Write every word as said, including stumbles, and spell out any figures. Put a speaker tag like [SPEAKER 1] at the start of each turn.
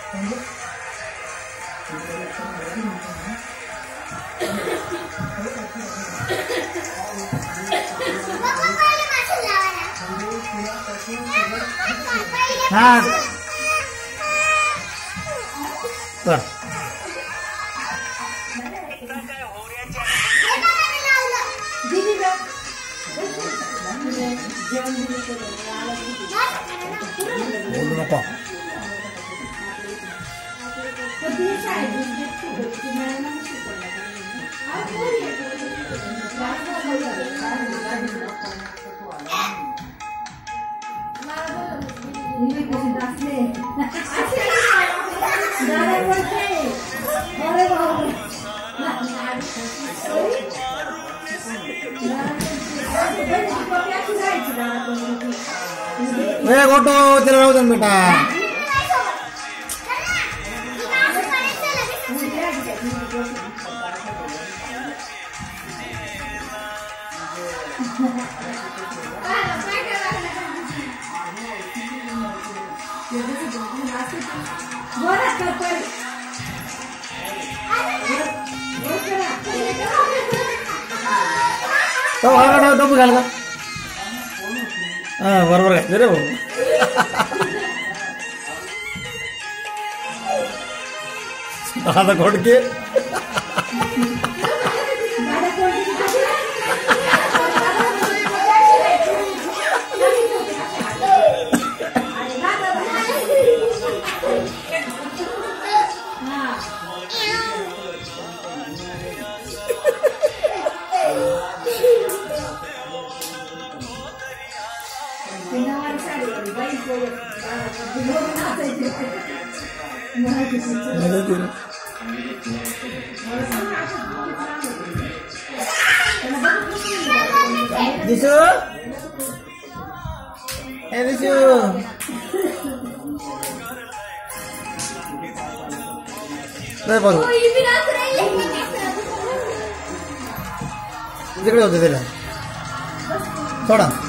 [SPEAKER 1] हाँ कर बोलू नको ए गोटो तिला राहू दे बेटा तो घाल डब्बू घाल का हां बरोबर आहे रे भाऊ दादा घोडके दिसू ए दिसू नाही बघू तिकडे होते त्याला थोडा